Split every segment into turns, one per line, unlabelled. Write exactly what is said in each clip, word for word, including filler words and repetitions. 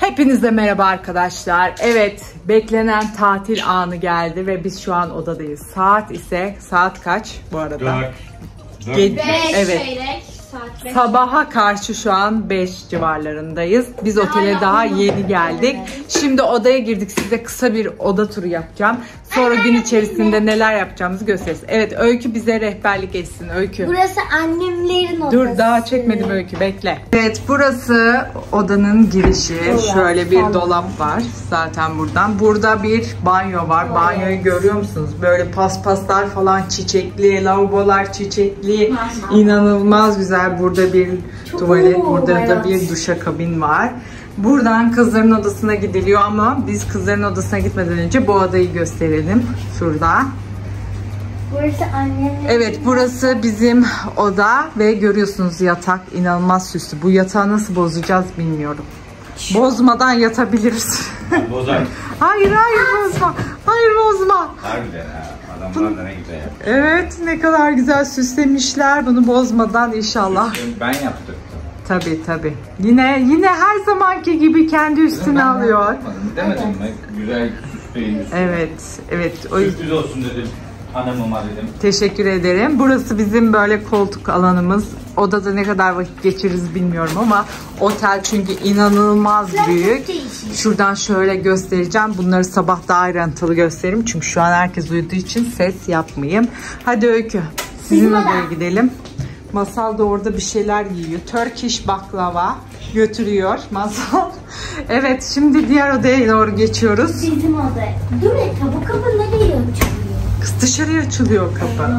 Hepinize merhaba arkadaşlar. Evet, beklenen tatil anı geldi ve biz şu an odadayız. Saat ise saat kaç bu arada?
dört.
beş
Evet.
çeyrek. Sabaha karşı şu an beş civarlarındayız. Biz otele daha yeni geldik. Şimdi odaya girdik. Size kısa bir oda turu yapacağım. Sonra gün içerisinde neler yapacağımızı gösteririz. Evet, Öykü bize rehberlik etsin. Öykü.
Burası annemlerin odası.
Dur, daha çekmedim Öykü, bekle. Evet, burası odanın girişi. Şöyle bir dolap var zaten buradan. Burada bir banyo var. Banyoyu görüyor musunuz? Böyle paspaslar falan çiçekli, lavabolar çiçekli. İnanılmaz güzel. Burada bir tuvalet, burada da bir duşakabin var. Buradan kızların odasına gidiliyor ama biz kızların odasına gitmeden önce bu odayı gösterelim. Şurada.
Burası annemlerin.
Evet, burası bizim oda ve görüyorsunuz yatak inanılmaz süslü. Bu yatağı nasıl bozacağız bilmiyorum. Bozmadan yatabiliriz.
Bozar.
Hayır hayır bozma. Hayır bozma.
Harbiden ha. Adamlar da ne güzel yaptı.
Evet, ne kadar güzel süslemişler. Bunu bozmadan inşallah.
Ben yaptım.
Tabii tabii. Yine yine her zamanki gibi kendi üstüne
Ben
alıyor.
yapmadım. Demedim mi? Güzel süsleyin.
Evet, evet. O
Sürpriz olsun dedim. Hanımıma dedim.
Teşekkür ederim. Burası bizim böyle koltuk alanımız. Odada ne kadar vakit geçiririz bilmiyorum ama otel çünkü inanılmaz büyük. Şuradan şöyle göstereceğim. Bunları sabah daha ayrıntılı gösteririm. Çünkü şu an herkes uyuduğu için ses yapmayayım. Hadi Öykü, sizin odaya gidelim. Masal da orada bir şeyler yiyor. Turkish baklava götürüyor Masal. Evet, şimdi diğer odaya doğru geçiyoruz.
Bizim odaya. Dur et, bu kapı nereye açılıyor?
Kız dışarıya açılıyor kapı.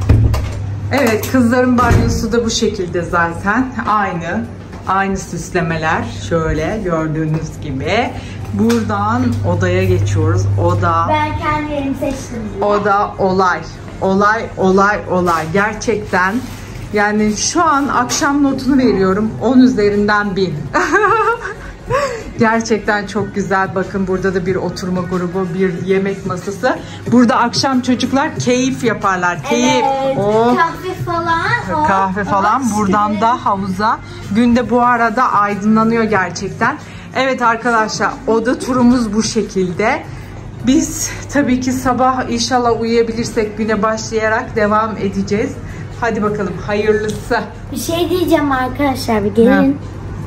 Evet, kızların banyosu da bu şekilde zaten. Aynı. Aynı süslemeler. Şöyle gördüğünüz gibi. Buradan odaya geçiyoruz. Oda.
Ben kendi yerimi seçtim.
Oda olay. Olay, olay, olay. Gerçekten. Yani şu an akşam notunu veriyorum. on üzerinden bin. Gerçekten çok güzel. Bakın burada da bir oturma grubu, bir yemek masası. Burada akşam çocuklar keyif yaparlar. Keyif.
Evet,
Oh.
kahve falan.
Kahve
oh,
falan.
oh,
Buradan
işte.
da havuza. Günde bu arada aydınlanıyor gerçekten. Evet arkadaşlar, oda turumuz bu şekilde. Biz tabii ki sabah inşallah uyuyabilirsek güne başlayarak devam edeceğiz. Hadi bakalım, hayırlısı.
Bir şey diyeceğim arkadaşlar, bir gelin.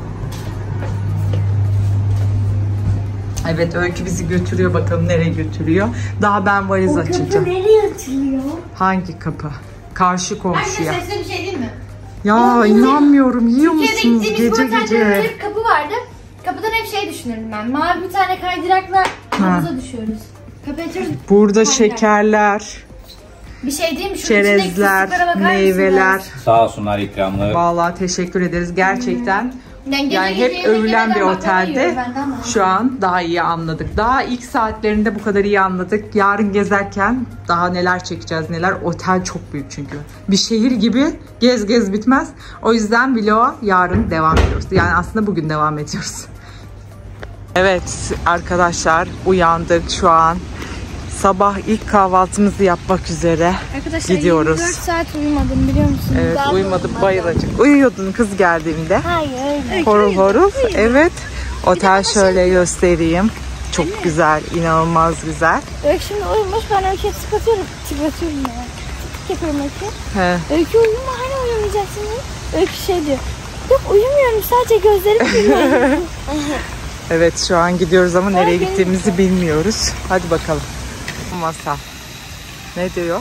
Evet, Öykü bizi götürüyor, bakalım nereye götürüyor. Daha ben valiz
O
açacağım.
kapı nereye açılıyor?
Hangi kapı? Karşı komşuya.
Anne size bir şey diyeyim mi?
Ya inanmıyorum, yiyor
Türkiye'de
musunuz
gittiğimiz
gece
otellerde
gece?
bir kapı vardı. Kapıdan hep şey düşünürdüm ben. Mavi bir tane kaydırakla havuza düşüyoruz. Kapı açıyoruz.
Burada
kaydırak.
şekerler,
Bir şey diyeyim mi? Şu
çerezler, meyveler.
Sağ olsunlar ikramları.
Vallahi teşekkür ederiz gerçekten.
Yani,
Yani hep övülen bir otelde şu an daha iyi anladık. Daha ilk saatlerinde bu kadar iyi anladık. Yarın gezerken daha neler çekeceğiz neler. Otel çok büyük çünkü. Bir şehir gibi gez gez bitmez. O yüzden vloga yarın devam ediyoruz. Yani aslında bugün devam ediyoruz. Evet arkadaşlar, uyandık şu an. Sabah ilk kahvaltımızı yapmak üzere
Arkadaşlar
gidiyoruz.
yirmi dört saat uyumadım biliyor musunuz?
Evet,
Daha
uyumadım, bayılacak. Uyuyordun kız geldiğimde.
Hayır.
Horul horul. Evet. Otel şöyle göstereyim. Çok güzel, inanılmaz güzel.
Öykü şimdi uyumuş, ben Öykü'ye tıklatıyorum. Tıklatıyorum ya. Tık yapıyorum Öykü.
He.
Öykü uyuma, hani uyumayacaksın diye. Öykü şey diyor. Yok uyumuyorum, sadece gözlerim uyuyor.
Evet, şu an gidiyoruz ama nereye gittiğimizi bilmiyoruz. Hadi bakalım. Masal. Ne diyor?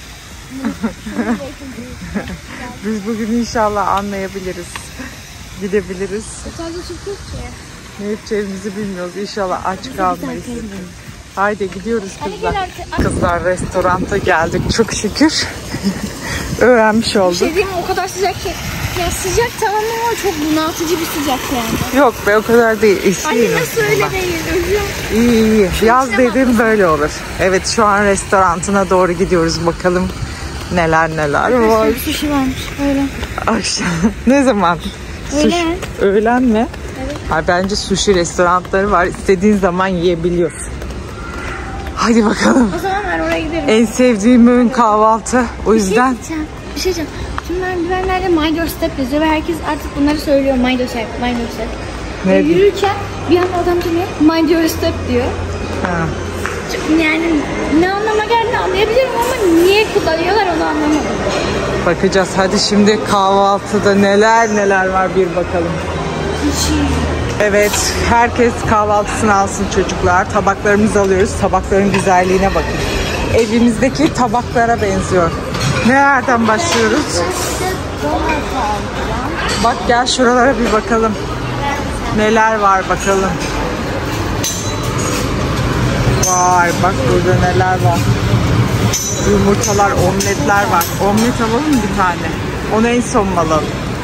Biz bugün inşallah anlayabiliriz. Gidebiliriz.
Sadece Türk yok ki.
Ne yapacağımızı bilmiyoruz. İnşallah aç kalmayız. Haydi gidiyoruz kızlar. Kızlar, restoranta geldik çok şükür. Öğrenmiş
Bir
olduk.
şey diyeyim mi? O kadar sıcak ki. Ya sıcak tamam ama çok bunaltıcı bir sıcak yani.
Yok be, o kadar değil. İşliyim.
Anne nasıl öyle değil? Ölüyorum.
İyi iyi. Yaz dedim böyle olur. Evet, şu an restorantına doğru gidiyoruz. Bakalım neler neler var.
Sushi varmış öyle.
Akşam. Ne zaman?
Öğlen.
Sushi- Öğlen mi? Evet. Ha, bence sushi restoranları var. İstediğin zaman yiyebiliyorsun. Hadi bakalım.
O zaman ben oraya giderim.
En sevdiğim öğün kahvaltı. O yüzden.
Bir şey diyeceğim. Bir şey diyeceğim. Tüm merdivenlerde My Doorstep yazıyor ve herkes artık bunları söylüyor. My Doorstep, My Doorstep.
Ne?
Yürürken Bir anda adam diyor mind your step diyor.
Ha.
Yani ne anlama geldiğini anlayabilirim ama niye kullanıyorlar onu anlamadım.
Bakacağız. Hadi şimdi kahvaltıda neler neler var bir bakalım. Evet, herkes kahvaltısını alsın çocuklar. Tabaklarımızı alıyoruz. Tabakların güzelliğine bakın. Evimizdeki tabaklara benziyor. Nereden başlıyoruz? Bak gel şuralara bir bakalım. Neler var bakalım. Vay bak burada neler var. Yumurtalar, omletler var. Omlet alalım mı bir tane? Onu en son mu alalım?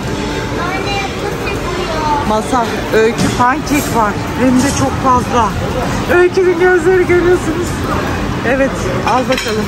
Masa, Öykü pankek var. Hem de çok fazla. Öykü'nün gözleri görüyorsunuz. Evet, al bakalım.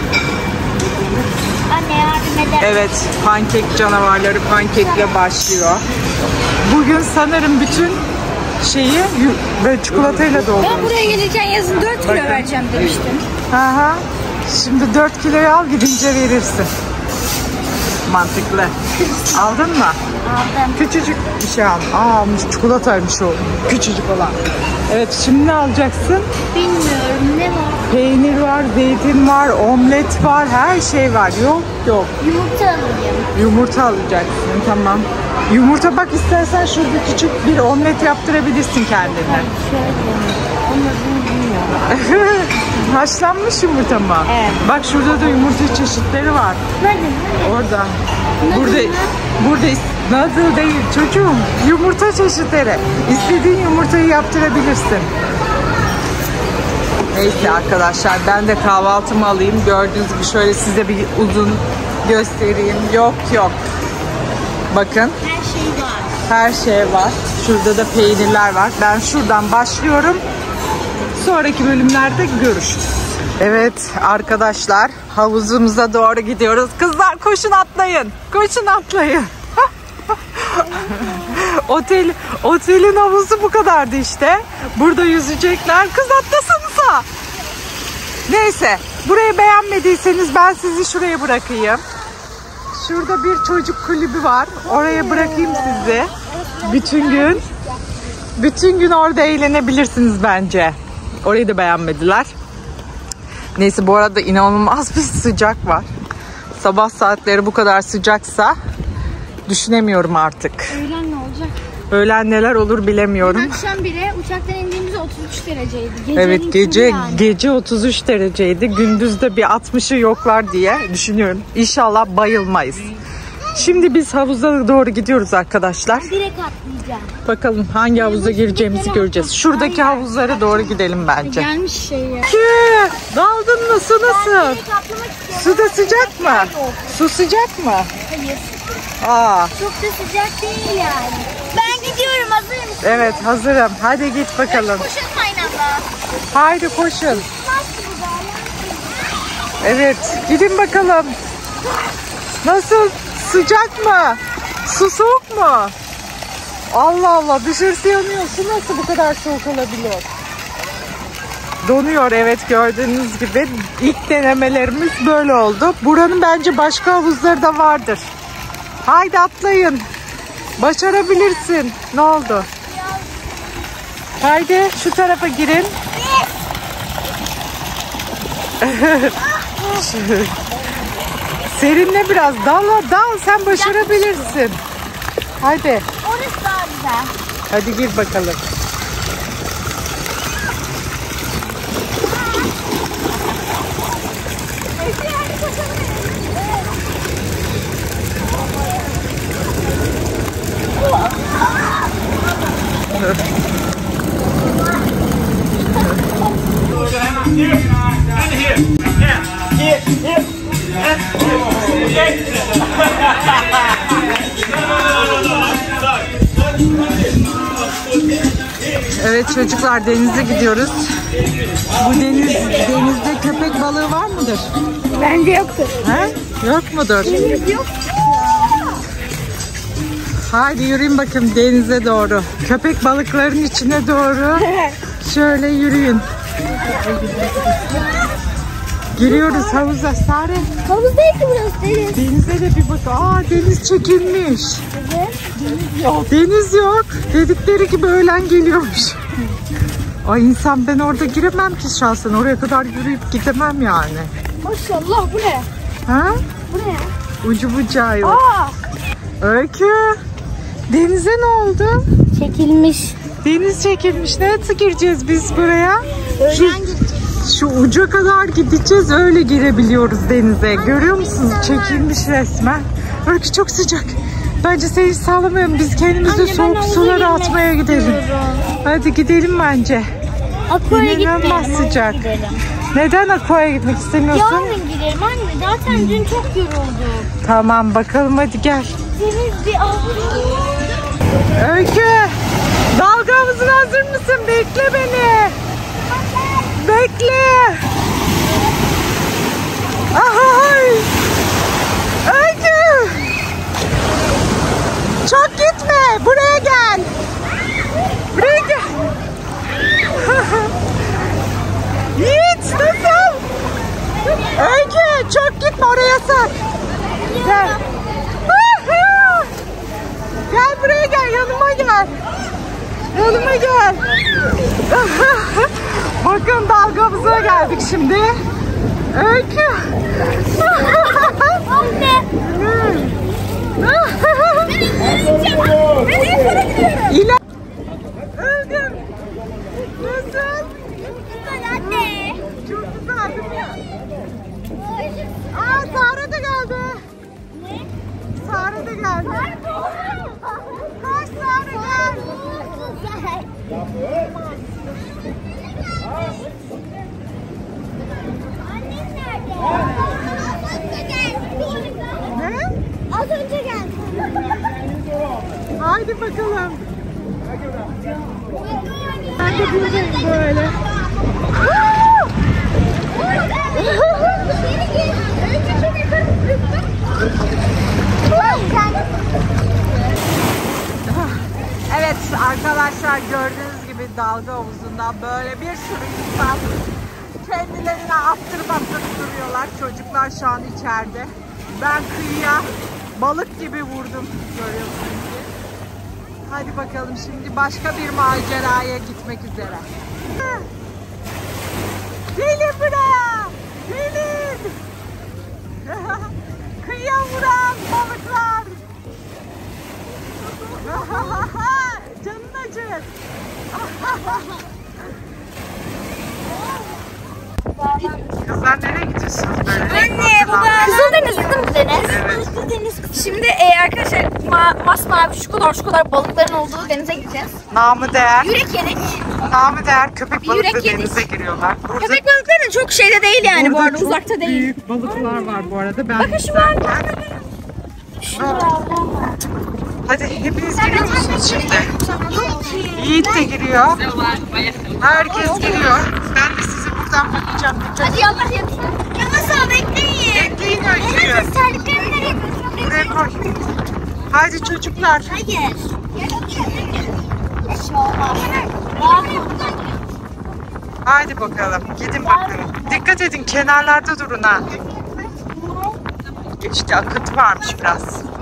Anne yardım eder.
Evet, pankek canavarları pankekle başlıyor. Bugün sanırım bütün şeyi böyle çikolatayla doldurmuş.
Ben buraya gelirken yazın dört kilo
Bakın.
vereceğim demiştim.
Hı hı. Şimdi dört kiloyu al gidince verirsin. Mantıklı. Aldın mı?
Aldım.
Küçücük bir şey al. Aa, almış çikolataymış o. Küçücük olan. Evet şimdi ne alacaksın?
Bilmiyorum ne var?
Peynir var, zeytin var, omlet var, her şey var. Yok yok.
Yumurta alayım.
Yumurta alacaksın tamam. Yumurta bak istersen şurada küçük bir omlet yaptırabilirsin kendine.
Şöyle. Onu bilmiyorum.
Haşlanmış yumurta mı?
Evet.
Bak şurada da yumurta çeşitleri var.
Nerede?
Orada.
Nasıl
Burada
mı?
burada is- nasıl değil çocuğum. Yumurta çeşitleri. İstediğin yumurtayı yaptırabilirsin. Neyse arkadaşlar ben de kahvaltımı alayım. Gördüğünüz gibi şöyle size bir uzun göstereyim. Yok yok. Bakın
Her şey var.
her şey var. Şurada da peynirler var. Ben şuradan başlıyorum. Sonraki bölümlerde görüşürüz. Evet arkadaşlar havuzumuza doğru gidiyoruz. Kızlar koşun atlayın. Koşun atlayın. Otel, otelin havuzu bu kadardı işte. Burada yüzecekler. Kız atlasanıza. Neyse burayı beğenmediyseniz ben sizi şuraya bırakayım. Şurada bir çocuk kulübü var. Oraya bırakayım sizi. Bütün gün. Bütün gün orada eğlenebilirsiniz bence. Orayı da beğenmediler. Neyse bu arada inanılmaz bir sıcak var. Sabah saatleri bu kadar sıcaksa düşünemiyorum artık.
Öğlen ne olacak?
Öğlen neler olur bilemiyorum.
Akşam bile uçaktan indiğimizde otuz üç dereceydi. Gecenin
Evet gece
yani.
gece otuz üç dereceydi. Gündüzde bir altmışı yoklar diye düşünüyorum. İnşallah bayılmayız. Şimdi biz havuza doğru gidiyoruz arkadaşlar.
Direkt atlayacağım.
Bakalım hangi havuza gireceğimizi göreceğiz. Şuradaki havuzlara doğru gidelim bence.
Gelmiş şey ya.
Ki, daldın mı? Su nasıl?
Direkt atlamak istiyorum.
Su da sıcak mı? Su sıcak mı?
Hayır.
Aa,
Çok da sıcak değil yani. Ben gidiyorum, hazır mısın?
evet hazırım. Hadi git bakalım.
Koşalım aynı anda.
Haydi koşun.
Nasıl bu da?
Evet, gidin bakalım. Nasıl? Sıcak mı? Su soğuk mu? Allah Allah, dışarısı yanıyor. Su nasıl bu kadar soğuk olabilir? Donuyor, evet, gördüğünüz gibi. İlk denemelerimiz böyle oldu. Buranın bence başka havuzları da vardır. Haydi atlayın. Başarabilirsin. Ne oldu? Haydi şu tarafa girin. Serinle biraz. Dal dal, sen başarabilirsin. Haydi.
Orası daha güzel.
Hadi gir bakalım. Evet çocuklar, denize gidiyoruz. Bu deniz denizde köpek balığı var mıdır?
Bence yoktur.
He? Yok mudur?
Yok.
Haydi yürüyün bakayım denize doğru. Köpek balıkların içine doğru şöyle yürüyün. Giriyoruz havuza. Sare.
Havuz değil ki burası, deniz.
Denize de bir bak. Aa, deniz çekilmiş.
Evet.
Deniz yok. Dedikleri gibi öğlen geliyormuş. Ay insan, ben orada giremem ki şahsen. Oraya kadar yürüyüp gidemem yani.
Maşallah, bu ne?
Ha?
Bu ne?
Ucu bucağı yok.
Aa!
Öykü. Denize ne oldu?
Çekilmiş.
Deniz çekilmiş. Nasıl gireceğiz biz buraya? Şu,
Öğlen gideceğiz.
şu uca kadar gideceğiz, öyle girebiliyoruz denize. Görüyor musunuz? Çekilmiş resmen. Öykü çok sıcak. Bence seni sağlamayalım. Biz kendimizi
Anne, ben
soğuk
havuza
sulara
girmek
atmaya gidelim.
istiyorum.
Hadi gidelim bence.
Aqua'ya
İnanılmaz
gitmeyelim.
sıcak.
Gidelim.
Neden Aqua'ya gitmek istemiyorsun?
Yarın gidelim anne. Zaten dün çok yorulduk.
Tamam bakalım, hadi gel.
Deniz bir avlu.
Öykü, dalga havuzuna hazır mısın? Bekle beni. Bekle. Ay. Öykü. Çok gitme. Buraya gel. Buraya gel. Yiğit, nasıl? Öykü, çok gitme, oraya sak. Gel. Gel buraya gel, yanıma gel. Yanıma gel. Bakın dalga havuzuna geldik şimdi. Öykü.
Anne.
İla. Öldüm. Nasıl?
Anne.
Çok güzel değil mi? Aa, Sare de geldi.
Ne?
Sare de geldi. Koş Sare, gel.
Annem nerede? Az önce geldi.
Ne?
Az önce geldi.
Haydi bakalım. Ben de buradayım böyle. Evet arkadaşlar, gördüğünüz gibi dalga havuzundan böyle bir sürü insan kendilerine attırıp attırıp duruyorlar. Çocuklar şu an içeride. Ben kıyıya balık gibi vurdum, görüyorsunuz ki. Hadi bakalım, şimdi başka bir maceraya gitmek üzere. Gelin buraya! Gelin! Kıyıya vuran balıklar! Canın acır! Kızlar nereye gidiyorsunuz böyle?
Anne, baba.
Kızıldeniz değil mi deniz?
Evet.
Deniz.
Şimdi e, arkadaşlar ma masmavi şu kadar şu kadar balıkların olduğu denize gideceğiz.
Namı değer,
Yürek yedik.
namı değer köpek balıklı
Yürek yedik.
denize giriyorlar. Burada,
Köpek balıkları çok şeyde değil yani bu
burada
arada,
çok
uzakta değil.
büyük balıklar var bu arada. Ben
Bakın şu var.
Hadi hepiniz giriyor musunuz şimdi? Yiğit de giriyor. Herkes giriyor. Ben de size buradan bakacağım.
Hadi yallah yapın.
Yavaş bekleyin.
Bekleyin Öykü'yü.
Terliklerini nereye koyacağım?
Buraya koy. Haydi çocuklar.
Hayır. Eşyalar.
Haydi bakalım. Gidin bakalım. Dikkat edin, kenarlarda durun ha. İşte akıntı varmış biraz.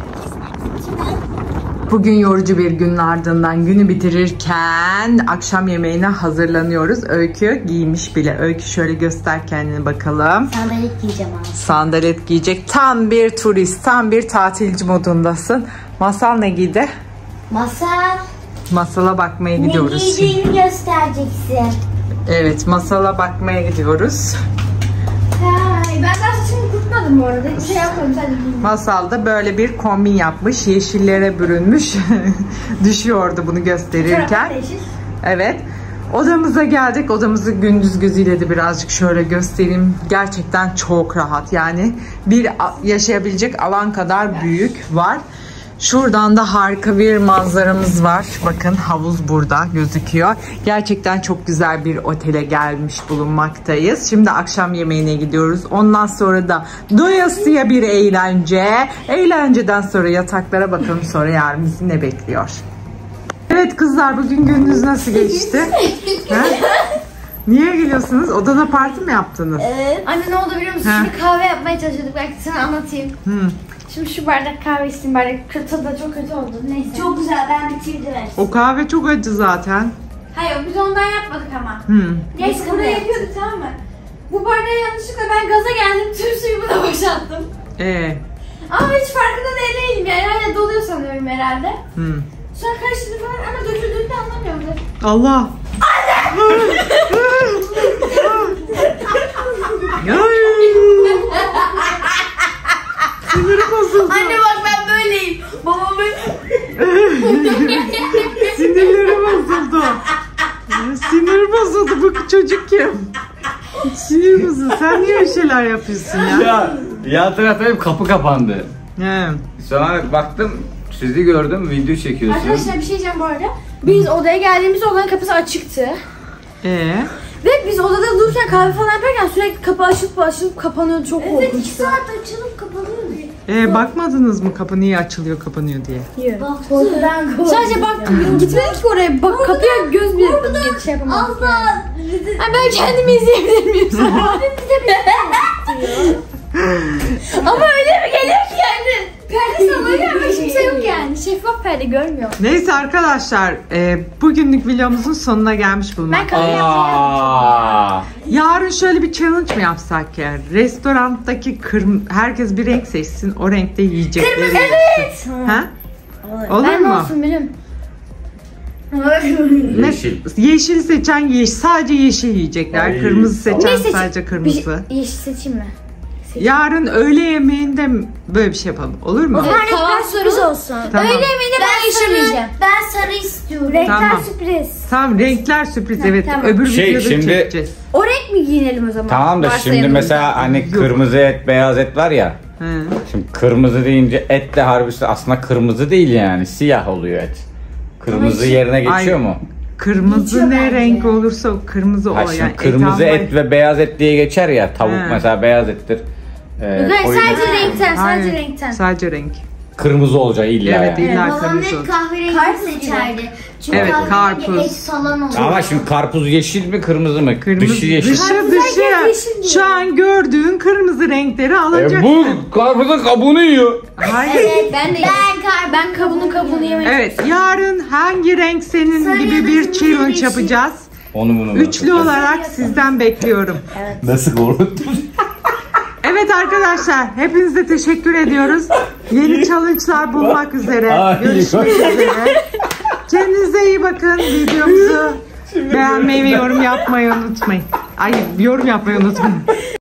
Bugün yorucu bir günün ardından günü bitirirken akşam yemeğine hazırlanıyoruz. Öykü giymiş bile. Öykü şöyle göster kendini bakalım.
Sandalet giyeceğim abi.
Sandalet giyecek. Tam bir turist, tam bir tatilci modundasın. Masal ne giydi?
Masal.
Masala bakmaya
Ne
gidiyoruz şimdi.
giydiğini göstereceksin.
Evet, masala bakmaya gidiyoruz.
Ay, ben daha saçımı kurutmadım bu arada. Hiçbir şey yapmadım, sadece giydim.
Masalda böyle bir kombin yapmış. Yeşillere bürünmüş. Düşüyordu bunu gösterirken.
Çoraplar yeşil.
Evet. Odamıza geldik. Odamızı gündüz gözüyle de birazcık şöyle göstereyim. Gerçekten çok rahat. Yani bir yaşayabilecek alan kadar büyük var. Şuradan da harika bir manzaramız var. Bakın havuz burada gözüküyor. Gerçekten çok güzel bir otele gelmiş bulunmaktayız. Şimdi akşam yemeğine gidiyoruz. Ondan sonra da doyasıya bir eğlence. Eğlenceden sonra yataklara bakalım, sonra yarın bizi ne bekliyor. Evet kızlar, bugün gününüz nasıl geçti? Ha? Niye geliyorsunuz? Odada parti mi yaptınız?
Evet.
Anne ne oldu biliyor musun?
Ha.
Şimdi kahve yapmaya çalışıyorduk. Belki sana anlatayım.
Hmm.
Şimdi şu bardak kahve içtim. Bardak kötü da çok kötü oldu. Neyse.
Çok güzel, ben bitirdim.
O kahve çok acı zaten.
Hayır biz ondan yapmadık ama.
Hmm.
Neyse buraya yapıyorduk tamam mı? Bu bardağı yanlışlıkla ben gaza geldim. Tüm suyumu da boşalttım.
Ee.
Ama hiç farkında da değilim yani. Hala doluyor sanıyorum herhalde.
Hmm.
Sonra karıştırdı falan ama döküldüğünü de anlamıyorum.
Allah. Sinirim bozuldu.
Anne bak ben böyleyim. Babam böyle.
Sinirlerim bozuldu. Sinir bozuldu. Bu çocuk kim? Sinir bozuldu. Sen niye öyle şeyler yapıyorsun ya?
Ya, ya tarafta hep kapı kapandı.
He.
Sonra baktım, sizi gördüm, video çekiyorsunuz.
Arkadaşlar bir şey diyeceğim bu arada. Biz odaya geldiğimizde odanın kapısı açıktı.
Ee?
Ve biz odada dururken kahve falan yaparken sürekli kapı açılıp açılıp kapanıyordu. Çok korkunçtu.
Evet iki saat açılıp kapanıyor.
Ee, bakmadınız mı kapı niye açılıyor kapanıyor diye?
Korkudan korkudan.
Sadece bak gitmedik ki oraya. Bak kapıya göz bile geçiş yapamadık.
Allah.
Yani ben kendimi izleyebilir miyim sana? Ama öyle mi geliyor ki yani? Perde sallanıyor ama kimse yok yani. Şeffaf perde görmüyor.
Neyse arkadaşlar, e, bugünlük videomuzun sonuna gelmiş
Ben
bulunmaktayız.
kahve yapmayı
Aa,
Yarın şöyle bir challenge mı yapsak ya? Restorandaki kırm herkes bir renk seçsin, o renkte yiyecekleri
Kırmızı,
yesin. Ha? Olur
Ben
mu?
olsun benim.
yeşil.
Yeşil seçen yeşil, sadece yeşil yiyecekler.
Ay,
kırmızı
tamam.
seçen
Ne seçeyim?
sadece kırmızı.
Bir yeşil seçeyim mi?
Yarın öğle yemeğinde böyle bir şey yapalım. Olur mu?
Evet, kahvaltı sürpriz olsun.
Tamam.
Öğle yemeğinde ben yeşil yiyeceğim.
Ben sarı istiyorum.
Renkler
Tamam.
sürpriz.
Tamam, renkler sürpriz, evet.
tamam.
Öbür
Şey,
videoda
şimdi-
çekeceğiz.
O renk mi giyinelim o zaman?
Tamam da
Varsa
şimdi
yanımızda.
mesela hani kırmızı et, beyaz et var ya.
He.
Şimdi kırmızı deyince et de harbisi aslında kırmızı değil yani. Siyah oluyor et. Kırmızı yerine geçiyor
Ay,
mu?
Kırmızı
Geçiyor
ne
bence.
renk olursa o kırmızı
Ha
o
şimdi
yani.
kırmızı
et,
et,
almayı-
ve beyaz et diye geçer ya. Tavuk
He.
mesela beyaz ettir. Ee,
Hayır,
koyun
sadece
eti.
renkten, sadece
Hayır,
renkten.
Sadece renk.
Kırmızı olacak illa
Evet,
yani.
illa
Babam
kırmızı.
net kahverengi
Karpuz
seçerdi. Çünkü
Evet,
kahverengi
karpuz.
et salan olur.
Ama şimdi karpuz yeşil mi kırmızı mı?
Kırmızı,
Dışı yeşil.
dışı,
Karpuz
dışı.
herkes yeşil diyor.
Şu an gördüğün kırmızı renkleri alacaksın.
E bu karpuzun kabuğunu yiyor.
Hayır.
Evet,
Ben de
ben kar
ben kabuğunu kabuğunu yemek
Evet, yarın hangi renk senin
Sarı
gibi
ya da
bir
kırmızı
challenge
yeşil.
yapacağız.
Onu bunu
Üçlü olarak sizden bekliyorum.
Nasıl korkuttun?
Evet arkadaşlar, hepinize teşekkür ediyoruz. Yeni challenge'lar bulmak üzere.
Ay,
Görüşmek üzere. Kendinize iyi bakın. Videomuzu beğenmeyi ve yorum yapmayı unutmayın. Ay, yorum yapmayı unutmayın.